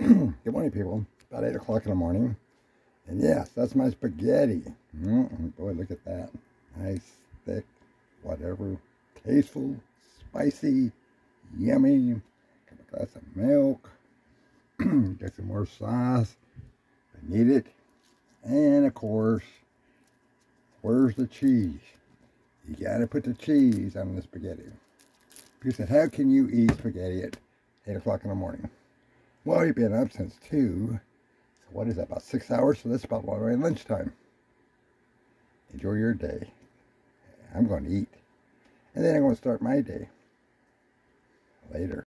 Good morning, people. About 8 o'clock in the morning. And yes, that's my spaghetti. Boy, look at that. Nice, thick, whatever. Tasteful, spicy, yummy. Got a glass of milk. Get some more sauce. I need it. And of course, where's the cheese? You gotta put the cheese on the spaghetti. People said, how can you eat spaghetti at 8 o'clock in the morning? Well, you've been up since 2. So what is that, about 6 hours? So that's about my lunchtime. Enjoy your day. I'm going to eat. And then I'm going to start my day later.